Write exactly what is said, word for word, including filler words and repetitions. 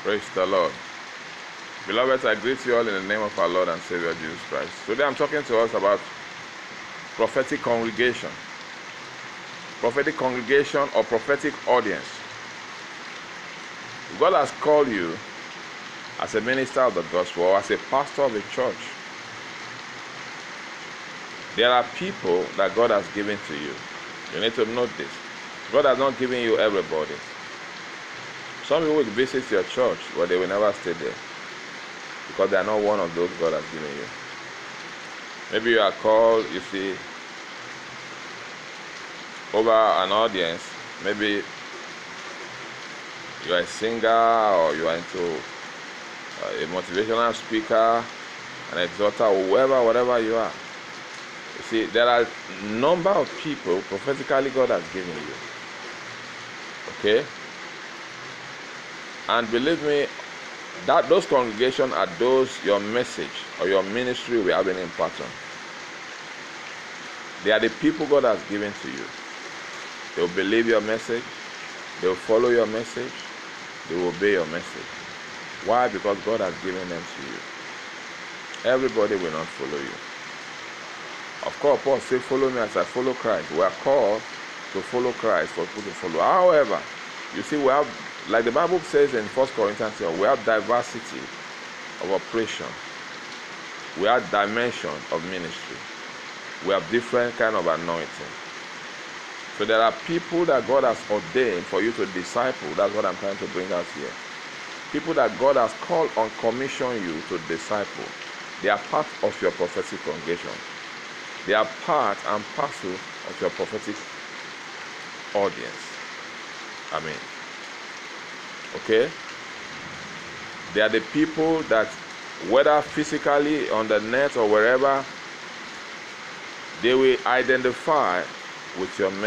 Praise the Lord. Beloved, I greet you all in the name of our Lord and Savior Jesus Christ. Today I'm talking to us about prophetic congregation. Prophetic congregation or prophetic audience. God has called you as a minister of the gospel or as a pastor of a church. There are people that God has given to you. You need to note this. God has not given you everybody. Some people will visit your church, but they will never stay there because they are not one of those God has given you. Maybe you are called, you see, over an audience. Maybe you are a singer or you are into a motivational speaker, an exhorter, or whoever, whatever you are. You see, there are a number of people prophetically God has given you. Okay? And believe me, that those congregations are those your message or your ministry will have an impact on. They are the people God has given to you. They will believe your message. They will follow your message. They will obey your message. Why? Because God has given them to you. Everybody will not follow you. Of course, Paul said, follow me as I follow Christ. We are called to follow Christ, for people to follow. However, you see, we have, like the Bible says in First Corinthians, we have diversity of operation. We have dimension of ministry. We have different kind of anointing. So there are people that God has ordained for you to disciple. That's what I'm trying to bring out here. People that God has called on commission you to disciple. They are part of your prophetic congregation. They are part and parcel of your prophetic audience. Amen. Okay? They are the people that, whether physically on the net or wherever, they will identify with your message.